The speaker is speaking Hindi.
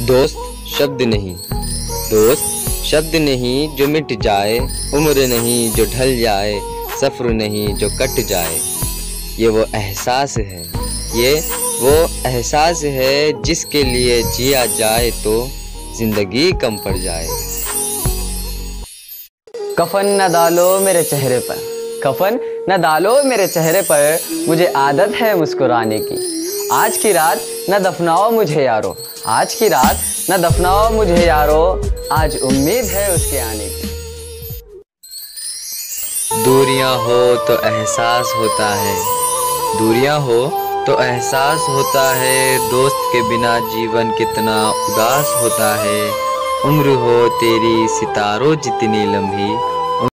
दोस्त शब्द नहीं, दोस्त शब्द नहीं जो मिट जाए, उम्र नहीं जो ढल जाए, सफ़र नहीं जो कट जाए। ये वो एहसास है, ये वो एहसास है जिसके लिए जिया जाए तो ज़िंदगी कम पड़ जाए। कफन न डालो मेरे चेहरे पर, कफन न डालो मेरे चेहरे पर, मुझे आदत है मुस्कुराने की। आज की रात न दफनाओ मुझे यारो, आज की रात न दफनाओ मुझे यारो, आज उम्मीद है उसके आने की। दूरियां हो तो एहसास होता है, दूरियां हो तो एहसास होता है, दोस्त के बिना जीवन कितना उदास होता है। उम्र हो तेरी सितारों जितनी लंबी,